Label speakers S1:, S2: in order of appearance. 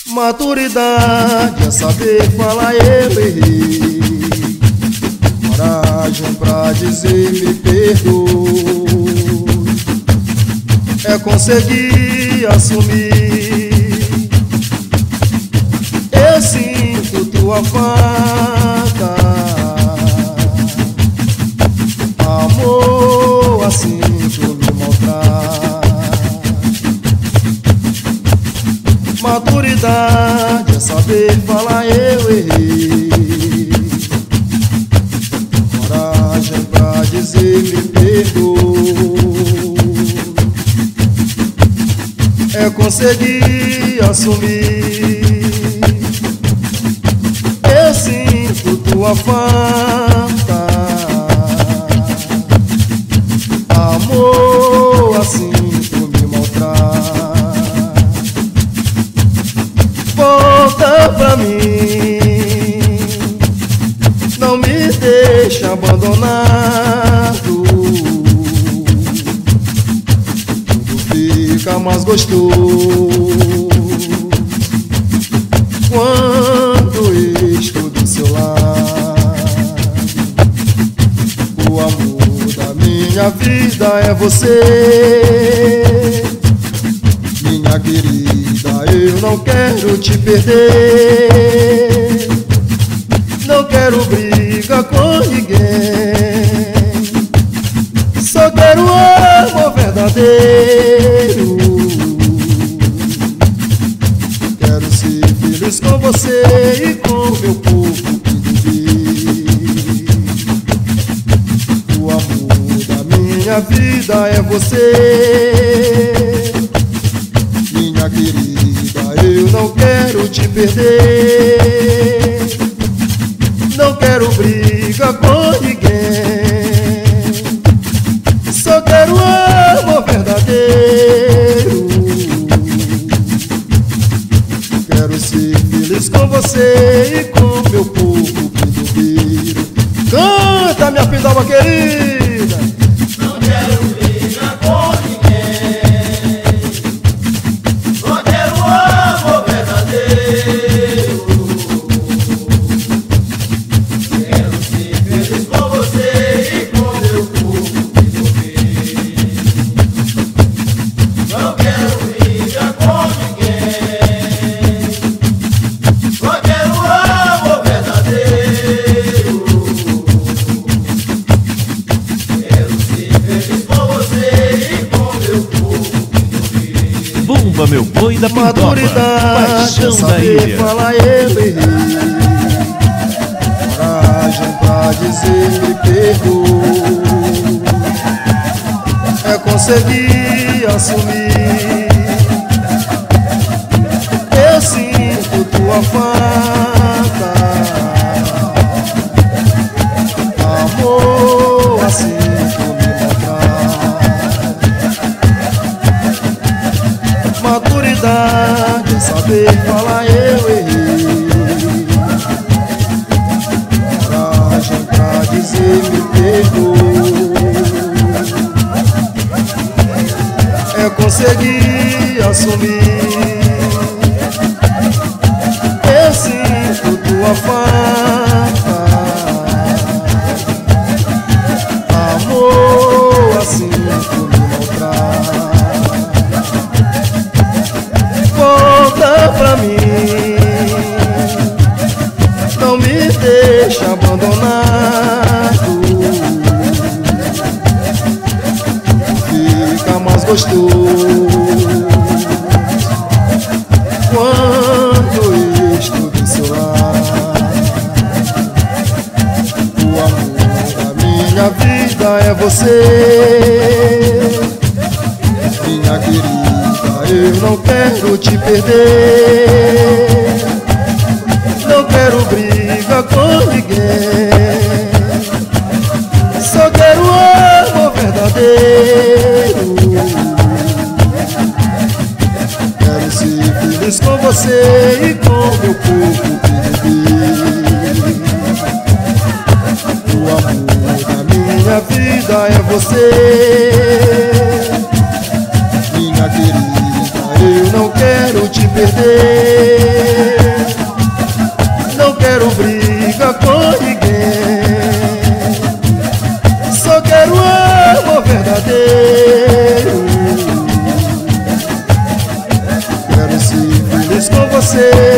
S1: Maturidade é saber falar eu errei, coragem pra dizer me perdoe, é conseguir assumir. Eu sinto tua falta, amor, assim tu me maltrata. Maturidade é saber falar eu errei, coragem pra dizer me perdoe, é conseguir assumir. Eu sinto tua falta, amor, assim tu me maltrata. Volta pra mim, não me deixa abandonado, tudo fica mais gostoso quando estou do seu lado. O amor da minha vida é você, minha querida, eu não quero te perder, não quero briga com ninguém, só quero amor verdadeiro. Quero ser feliz com você e com meu corpo que vivi. O amor da minha vida é você, minha querida, eu não quero te perder, não quero briga com ninguém, só quero amor verdadeiro. Quero ser feliz com você e com meu povo pindobeiro. Canta, minha pindoba querida.
S2: Não quero briga com ninguém, só quero amor verdadeiro. Quero ser feliz com você e com meu povo pindobeiro. Não quero briga com ninguém, só quero amor verdadeiro. Quero ser feliz com você e com meu povo pindobeiro.
S3: Bumba, meu boi da pindoba,
S1: Maturidade é
S3: paixão da
S1: saber
S3: ilha.
S1: falar eu errei, coragem pra dizer me perdoe, é conseguir assumir. Eu sinto tua falta, amor, assim tu me maltrata. Maturidade é saber falar eu errei, coragem pra dizer me perdoe, é conseguir assumir. Eu sinto tua falta, amor, assim tu me maltrata. Volta pra mim, não me deixa abandonado, fica mais gostoso quando estou do seu lado. O amor da minha vida é você, minha querida, eu não quero te perder, não quero briga com ninguém, só quero amor verdadeiro. Quero ser feliz com você e com meu corpo pindobeiro. O amor da minha vida é você, minha querida, eu não quero te perder, quero briga com ninguém. Só quero amor verdadeiro. Quero ser feliz com você